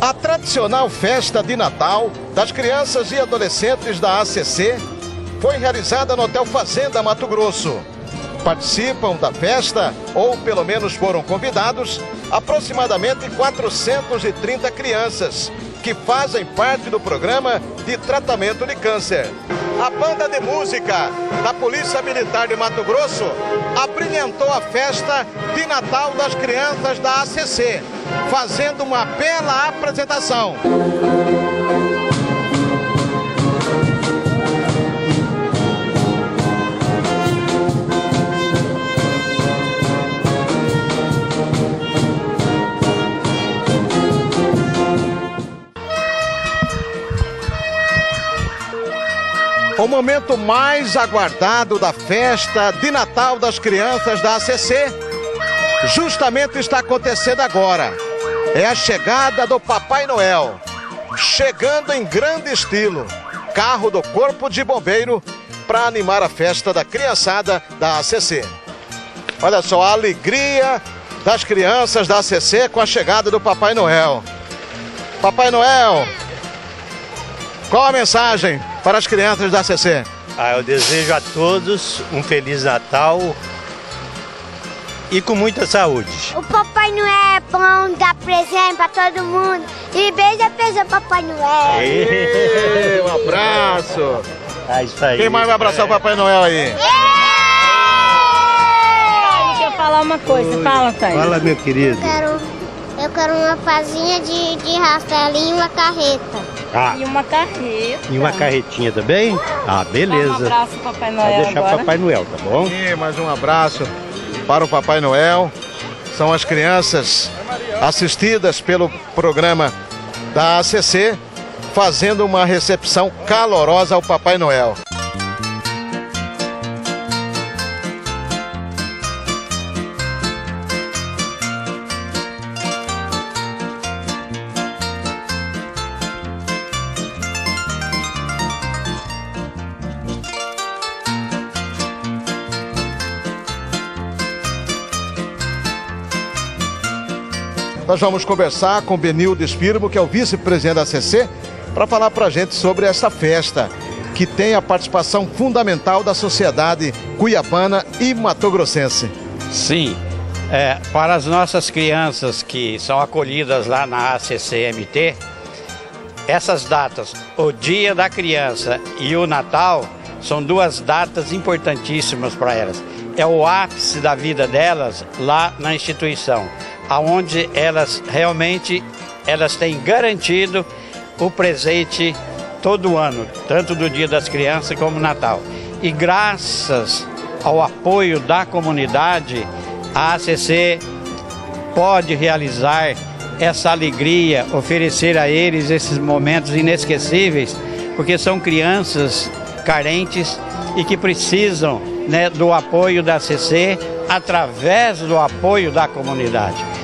A tradicional festa de Natal das crianças e adolescentes da ACC foi realizada no Hotel Fazenda Mato Grosso. Participam da festa, ou pelo menos foram convidados, aproximadamente 430 crianças, que fazem parte do programa de tratamento de câncer. A banda de música da Polícia Militar de Mato Grosso abrilhantou a festa de Natal das crianças da ACC, fazendo uma bela apresentação. O momento mais aguardado da festa de Natal das crianças da ACC justamente está acontecendo agora. É a chegada do Papai Noel, chegando em grande estilo, carro do Corpo de Bombeiro para animar a festa da criançada da ACC. Olha só a alegria das crianças da ACC com a chegada do Papai Noel. Papai Noel, qual a mensagem para as crianças da ACC? Eu desejo a todos um Feliz Natal e com muita saúde. O Papai Noel é bom, dá presente para todo mundo. E beija o Papai Noel. Um abraço. Isso aí. Quem mais vai abraçar o Papai Noel aí? Deixa eu falar uma coisa. Fala, Thaís. Fala, meu querido. Eu quero uma pazinha de rastelinho e uma carreta. E uma carreta. E uma carretinha também? Dá Beleza. um abraço pro Papai Noel. Vai deixar agora. Papai Noel, tá bom? E mais um abraço para o Papai Noel. São as crianças assistidas pelo programa da ACC, fazendo uma recepção calorosa ao Papai Noel. Nós vamos conversar com Benildo Espírito, que é o vice-presidente da ACC, para falar para a gente sobre essa festa, que tem a participação fundamental da sociedade cuiabana e matogrossense. Sim, para as nossas crianças que são acolhidas lá na ACCMT, essas datas, o Dia da Criança e o Natal, são duas datas importantíssimas para elas. É o ápice da vida delas lá na instituição, onde elas realmente têm garantido o presente todo ano, tanto do Dia das Crianças como Natal. E graças ao apoio da comunidade, a ACC pode realizar essa alegria, oferecer a eles esses momentos inesquecíveis, porque são crianças carentes e que precisam, do apoio da ACC através do apoio da comunidade.